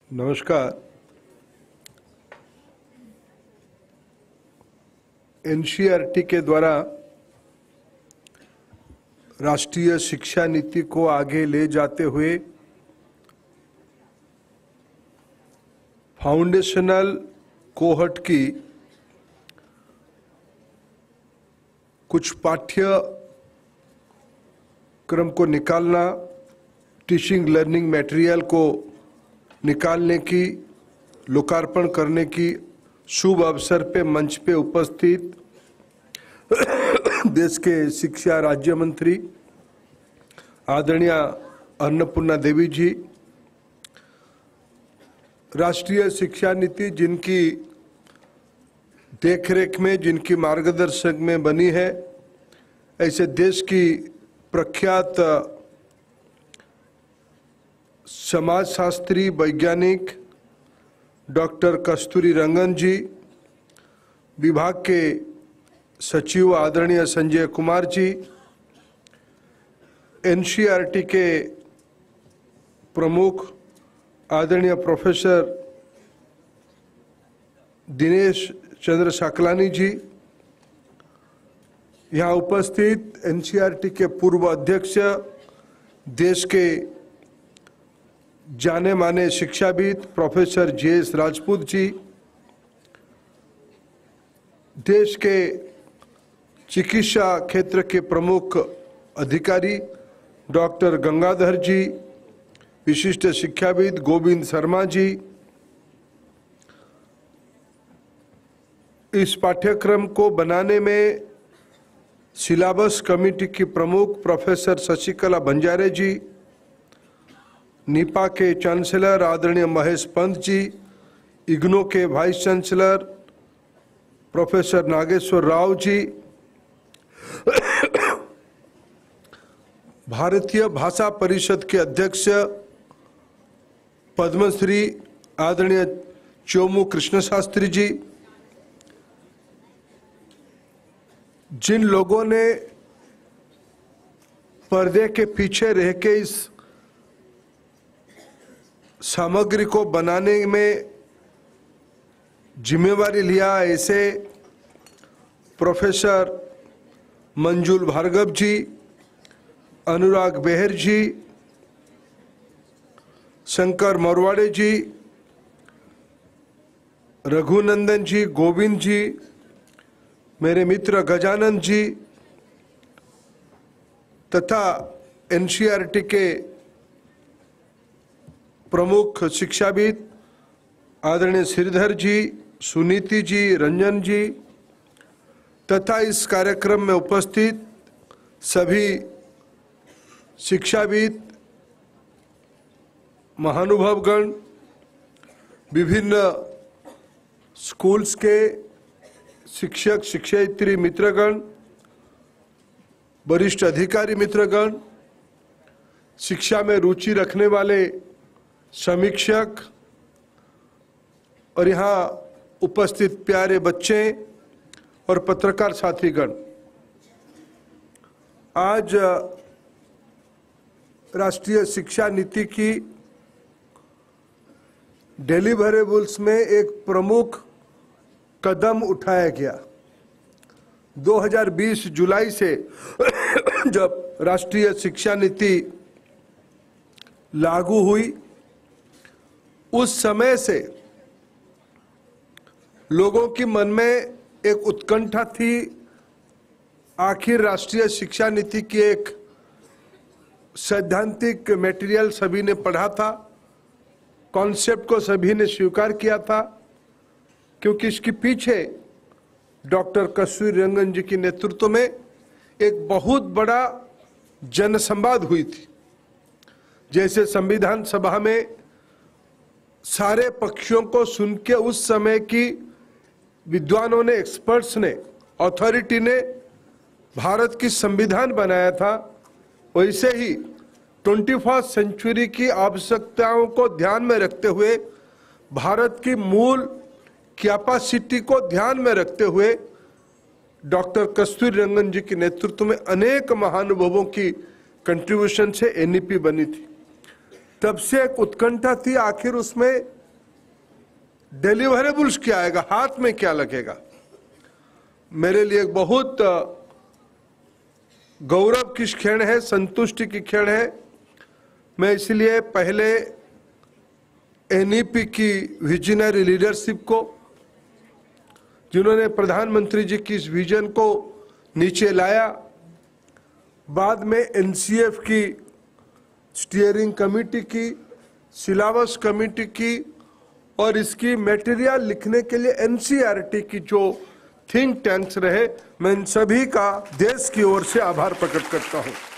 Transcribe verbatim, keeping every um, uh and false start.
नमस्कार। एनसीईआरटी के द्वारा राष्ट्रीय शिक्षा नीति को आगे ले जाते हुए फाउंडेशनल कोहर्ट की कुछ पाठ्यक्रम को निकालना, टीचिंग लर्निंग मटेरियल को निकालने की, लोकार्पण करने की शुभ अवसर पे मंच पे उपस्थित देश के शिक्षा राज्य मंत्री आदरणीय अन्नपूर्णा देवी जी, राष्ट्रीय शिक्षा नीति जिनकी देखरेख में, जिनकी मार्गदर्शक में बनी है, ऐसे देश की प्रख्यात समाजशास्त्री वैज्ञानिक डॉक्टर कस्तूरी रंगन जी, विभाग के सचिव आदरणीय संजय कुमार जी, एनसीईआरटी के प्रमुख आदरणीय प्रोफेसर दिनेश चंद्र साकलानी जी, यहाँ उपस्थित एनसीईआरटी के पूर्व अध्यक्ष, देश के जाने माने शिक्षाविद professor J S Rajput ji, देश के चिकित्सा क्षेत्र के प्रमुख अधिकारी डॉक्टर गंगाधर जी, विशिष्ट शिक्षाविद गोविंद शर्मा जी, इस पाठ्यक्रम को बनाने में सिलेबस कमेटी की प्रमुख प्रोफेसर शशिकला बंजारे जी, निपा के चांसलर आदरणीय महेश पंत जी, इग्नो के vice chancellor professor Nageshwar Rao ji, Bharatiya Bhasha परिषद के अध्यक्ष पद्मश्री आदरणीय चोमू कृष्ण शास्त्री जी, जिन लोगों ने पर्दे के पीछे रह के इस सामग्री को बनाने में जिम्मेवारी लिया, ऐसे प्रोफेसर मंजुल भार्गव जी, अनुराग बेहर जी, शंकर मोरवाड़े जी, रघुनंदन जी, गोविंद जी, मेरे मित्र गजानन जी तथा एनसीईआरटी के प्रमुख शिक्षाविद आदरणीय श्रीधर जी, सुनीति जी, रंजन जी तथा इस कार्यक्रम में उपस्थित सभी शिक्षाविद, महानुभावगण, विभिन्न स्कूल्स के शिक्षक शिक्षयित्री मित्रगण, वरिष्ठ अधिकारी मित्रगण, शिक्षा में रुचि रखने वाले समीक्षक और यहाँ उपस्थित प्यारे बच्चे और पत्रकार साथीगण, आज राष्ट्रीय शिक्षा नीति की डिलीवरेबल्स में एक प्रमुख कदम उठाया गया। दो हज़ार बीस जुलाई से जब राष्ट्रीय शिक्षा नीति लागू हुई, उस समय से लोगों की मन में एक उत्कंठा थी, आखिर राष्ट्रीय शिक्षा नीति की एक सैद्धांतिक मटेरियल सभी ने पढ़ा था, कॉन्सेप्ट को सभी ने स्वीकार किया था, क्योंकि इसके पीछे डॉक्टर कस्तूरी रंगन जी के नेतृत्व में एक बहुत बड़ा जनसंवाद हुई थी। जैसे संविधान सभा में सारे पक्षों को सुन के उस समय की विद्वानों ने, एक्सपर्ट्स ने, अथॉरिटी ने भारत की संविधान बनाया था, वैसे ही ट्वेंटी फर्स्ट सेंचुरी की आवश्यकताओं को ध्यान में रखते हुए, भारत की मूल कैपेसिटी को ध्यान में रखते हुए डॉक्टर कस्तूरी रंगन जी के नेतृत्व में अनेक महानुभावों की कंट्रीब्यूशन से एनईपी बनी थी। तब से एक उत्कंठा थी, आखिर उसमें डिलीवरेबल्स क्या आएगा, हाथ में क्या लगेगा। मेरे लिए एक बहुत गौरव की क्षण है, संतुष्टि की क्षण है। मैं इसलिए पहले एनईपी की विजनरी लीडरशिप को, जिन्होंने प्रधानमंत्री जी की इस विजन को नीचे लाया, बाद में एनसीएफ की स्टीयरिंग कमेटी की, सिलेबस कमेटी की, और इसकी मटेरियल लिखने के लिए एनसीईआरटी की जो थिंक टैंक्स रहे, मैं इन सभी का देश की ओर से आभार प्रकट करता हूं।